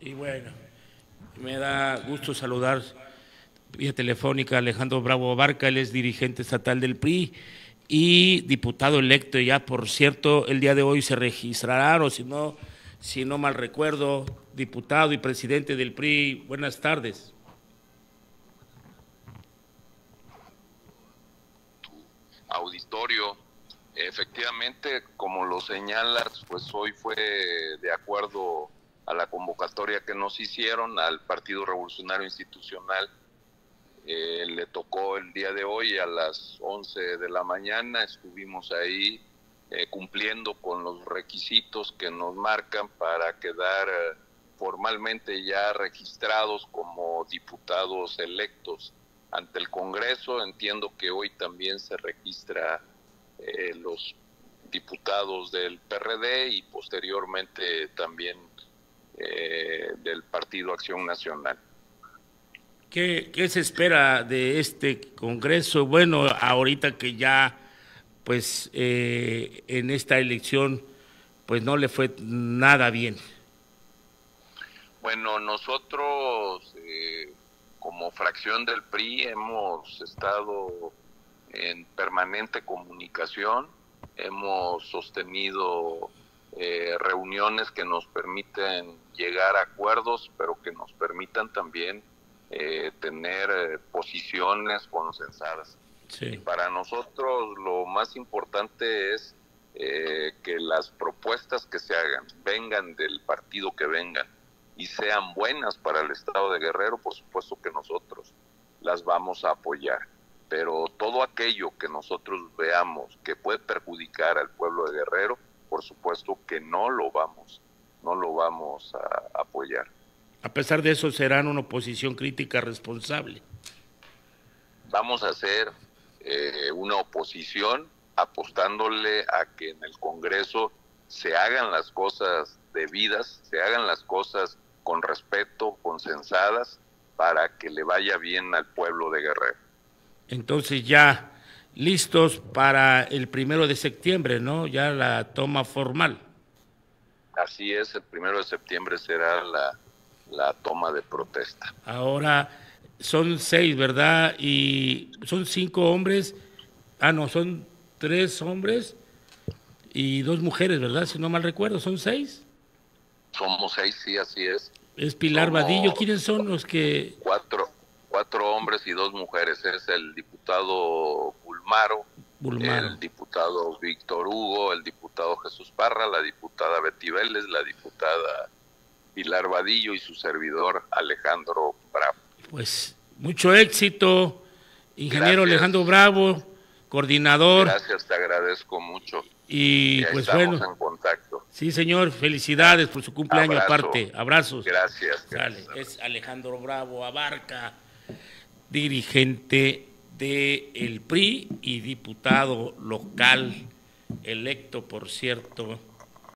Y bueno, me da gusto saludar vía telefónica a Alejandro Bravo Abarca, él es dirigente estatal del PRI y diputado electo ya, por cierto, el día de hoy se registrará, o si no mal recuerdo, diputado y presidente del PRI. Buenas tardes. Auditorio, efectivamente, como lo señalas, pues hoy fue de acuerdo a la convocatoria que nos hicieron al Partido Revolucionario Institucional. Le tocó el día de hoy a las 11 de la mañana, estuvimos ahí cumpliendo con los requisitos que nos marcan para quedar formalmente ya registrados como diputados electos ante el Congreso. Entiendo que hoy también se registra los diputados del PRD y posteriormente también del Partido Acción Nacional. ¿Qué se espera de este Congreso? Bueno, ahorita que ya, pues, en esta elección, pues no le fue nada bien. Bueno, nosotros como fracción del PRI hemos estado en permanente comunicación, hemos sostenido reuniones que nos permiten llegar a acuerdos, pero que nos permitan también tener posiciones consensadas. Sí. Y para nosotros lo más importante es que las propuestas que se hagan vengan del partido que vengan y sean buenas para el Estado de Guerrero. Por supuesto que nosotros las vamos a apoyar, pero todo aquello que nosotros veamos que puede perjudicar al pueblo de Guerrero, por supuesto que no lo vamos a apoyar. A pesar de eso, serán una oposición crítica responsable. Vamos a hacer una oposición apostándole a que en el Congreso se hagan las cosas debidas, se hagan las cosas con respeto, consensadas, para que le vaya bien al pueblo de Guerrero. Entonces ya listos para el 1 de septiembre, ¿no? Ya la toma formal. Así es, el 1 de septiembre será la toma de protesta. Ahora son 6, ¿verdad? Y son 5 hombres. Ah, no, son 3 hombres y 2 mujeres, ¿verdad? Si no mal recuerdo, ¿son 6? Somos 6, sí, así es. Es Pilar Vadillo. ¿Quiénes son los que...? Cuatro hombres y 2 mujeres. Es el diputado Bulmaro, el diputado Víctor Hugo, el diputado Jesús Parra, la diputada Betty Vélez, la diputada Pilar Vadillo y su servidor Alejandro Bravo. Pues mucho éxito, ingeniero. Gracias. Alejandro Bravo, coordinador. Gracias, te agradezco mucho. Y pues estamos bueno, en contacto. Sí, señor, felicidades por su cumpleaños. Aparte, abrazos. Gracias. Es Alejandro Bravo Abarca, dirigente del PRI y diputado local, electo, por cierto,